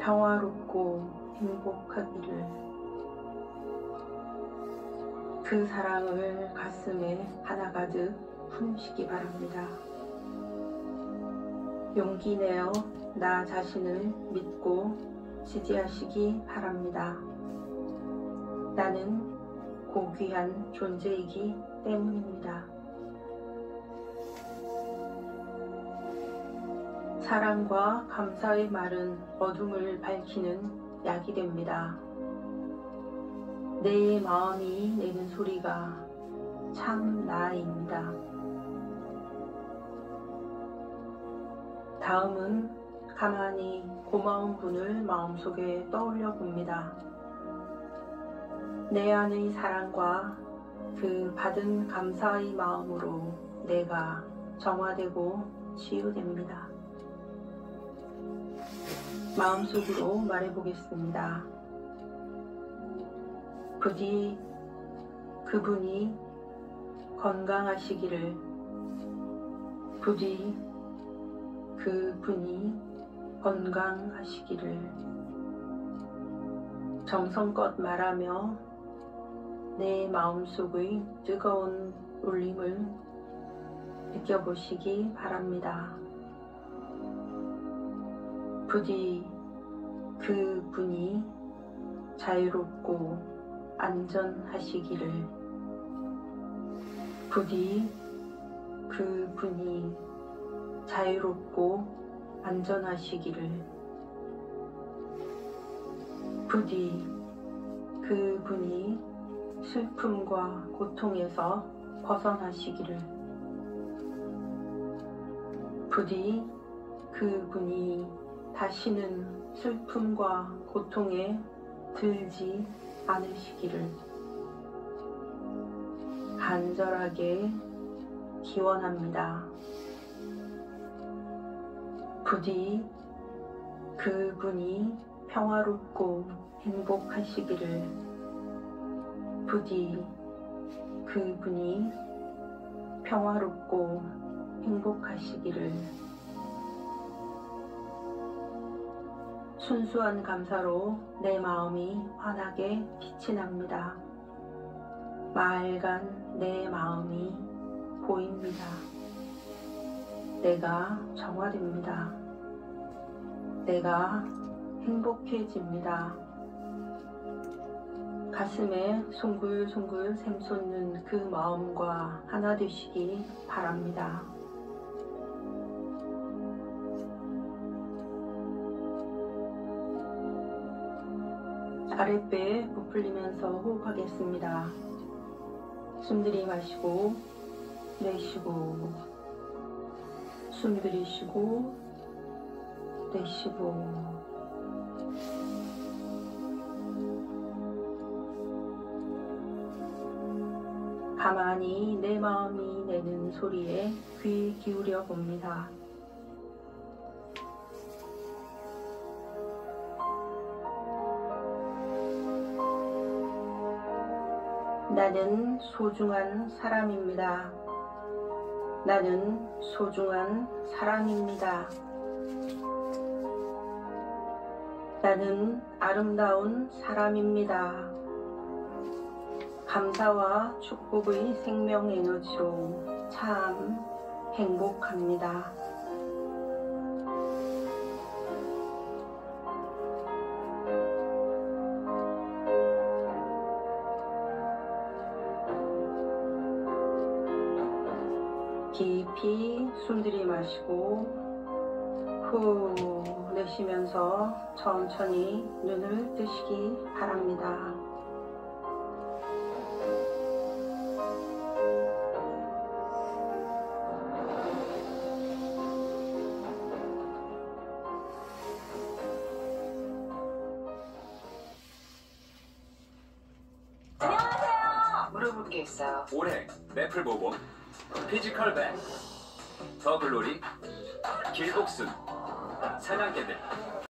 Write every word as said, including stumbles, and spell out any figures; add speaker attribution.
Speaker 1: 평화롭고 행복하기를. 그 사랑을 가슴에 하나가득 품시기 바랍니다. 용기 내어 나 자신을 믿고 지지하시기 바랍니다. 나는 고귀한 존재이기 때문입니다. 사랑과 감사의 말은 어둠을 밝히는 약이 됩니다. 내 마음이 내는 소리가 참 나입니다. 다음은 가만히 고마운 분을 마음속에 떠올려 봅니다. 내 안의 사랑과 그 받은 감사의 마음으로 내가 정화되고 치유됩니다. 마음속으로 말해보겠습니다. 부디 그분이 건강하시기를. 부디 그분이 건강하시기를. 정성껏 말하며 내 마음속의 뜨거운 울림을 느껴보시기 바랍니다. 부디 그분이 자유롭고 안전하시기를. 부디 그분이 자유롭고 안전하시기를. 부디 그분이 슬픔과 고통에서 벗어나시기를. 부디 그분이 다시는 슬픔과 고통에 들지 않으시기를 간절하게 기원합니다. 부디 그분이 평화롭고 행복하시기를. 부디 그분이 평화롭고 행복하시기를. 순수한 감사로 내 마음이 환하게 빛이 납니다. 맑은 내 마음이 보입니다. 내가 정화됩니다. 내가 행복해집니다. 가슴에 송글송글 샘솟는 그 마음과 하나 되시기 바랍니다. 아랫배에 부풀리면서 호흡하겠습니다. 숨 들이마시고 내쉬고, 숨 들이쉬고 내쉬고. 가만히 내 마음이 내는 소리에 귀 기울여 봅니다. 나는 소중한 사람입니다. 나는 소중한 사람입니다. 나는 아름다운 사람입니다. 감사와 축복의 생명 에너지로 참 행복합니다. 깊이 숨 들이마시고 후 내쉬면서 천천히 눈을 뜨시기 바랍니다.
Speaker 2: 안녕하세요. 물어볼 게 있어요.
Speaker 3: 올해 매플 모범, 피지컬 백, 더 글로리, 길복순, 사냥개들